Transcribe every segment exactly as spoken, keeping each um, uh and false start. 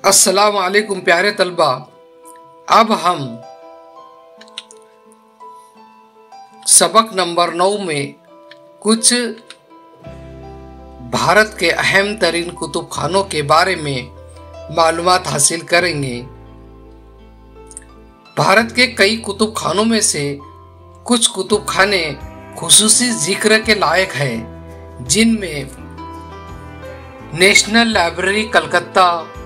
अस्सलाम वालेकुम प्यारे तलबा। अब हम सबक नंबर नौ में कुछ भारत के अहम तरीन कुतुब खानों के बारे में मालूमात हासिल करेंगे। भारत के कई कुतुब खानों में से कुछ कुतुब खाने खुसूसी जिक्र के लायक हैं, जिनमें national library Calcutta,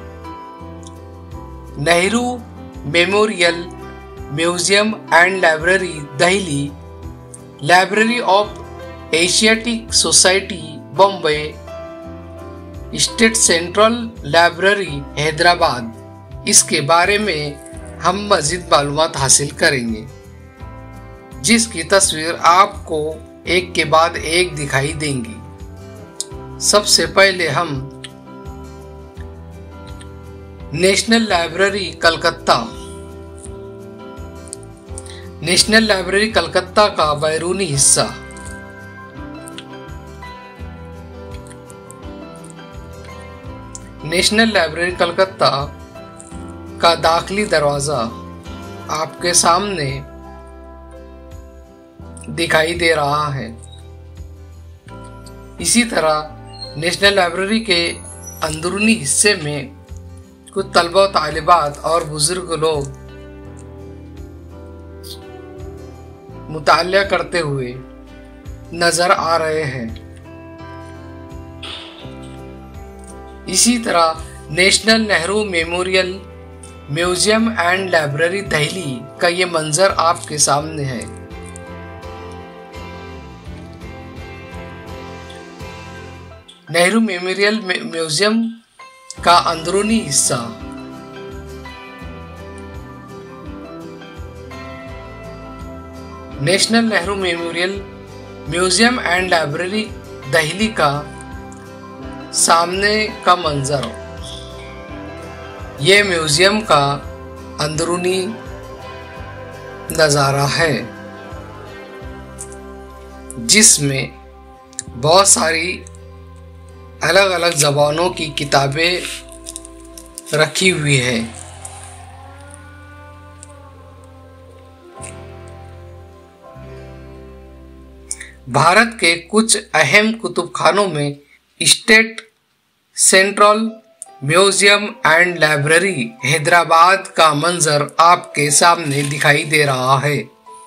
Nehru memorial museum and library Delhi, library of Asiatic society Bombay, state central library Hyderabad. इसके बारे में हम मज़ीद मालूमात हासिल करेंगे, जिसकी तस्वीर आपको एक के बाद एक दिखाई देंगी। सबसे पहले हम national library Calcutta. National library Calcutta का बैरूनी हिस्सा नेशनल लाइब्रेरी कलकत्ता का दाखिली दरवाजा आपके सामने दिखाई दे रहा है। इसी तरह नेशनल लाइब्रेरी के अंदरूनी हिस्से में कुछ तलबा तालिबात और बुजुर्ग लोग मुतालिया करते हुए नजर आ रहे हैं। इसी तरह national Nehru memorial museum and library Delhi का ये मंजर आपके सामने है। नेहरू मेमोरियल म्यूजियम का अंदरूनी हिस्सा national Nehru memorial museum and library Delhi का सामने का मंजर। ये म्यूजियम का अंदरूनी नज़ारा है, जिसमें बहुत सारी अलग अलग ज़बानों की किताबें रखी हुई है। भारत के कुछ अहम कुतुब खानों में state central museum and library Hyderabad का मंजर आपके सामने दिखाई दे रहा है।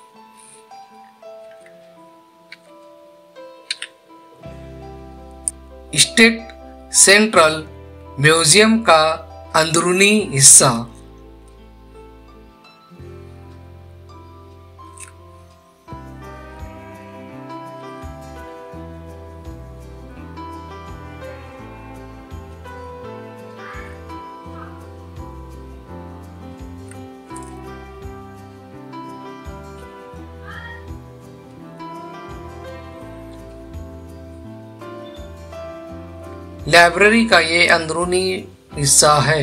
स्टेट सेंट्रल म्यूजियम का अंदरूनी हिस्सा लाइब्रेरी का ये अंदरूनी हिस्सा है।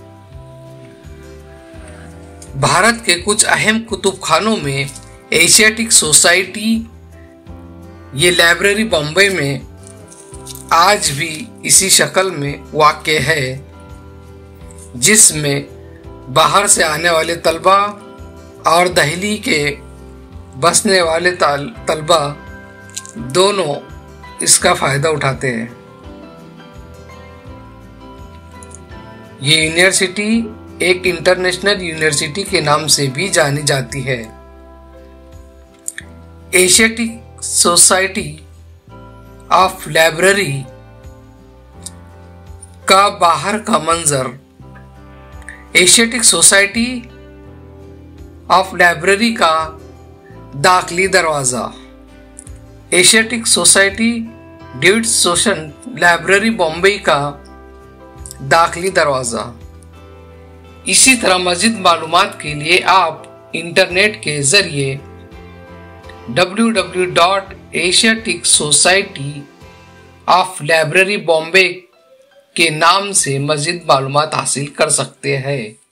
भारत के कुछ अहम कुतुब खानों में एशियाटिक सोसाइटी, ये लाइब्रेरी बॉम्बे में आज भी इसी शक्ल में वाक़ है, जिसमें बाहर से आने वाले तलबा और दिल्ली के बसने वाले तलबा दोनों इसका फ़ायदा उठाते हैं। ये यूनिवर्सिटी एक इंटरनेशनल यूनिवर्सिटी के नाम से भी जानी जाती है। एशियाटिक सोसाइटी ऑफ लाइब्रेरी का बाहर का मंजर। एशियाटिक सोसाइटी ऑफ लाइब्रेरी का दाखिली दरवाज़ा। एशियाटिक सोसाइटी ड्यूट सोशन लाइब्रेरी बॉम्बे का दाखिली दरवाज़ा। इसी तरह मज़ीद मालूमात के लिए आप इंटरनेट के ज़रिए W W W dot Asiatic society of library Bombay के नाम से मज़ीद मालूमात हासिल कर सकते हैं।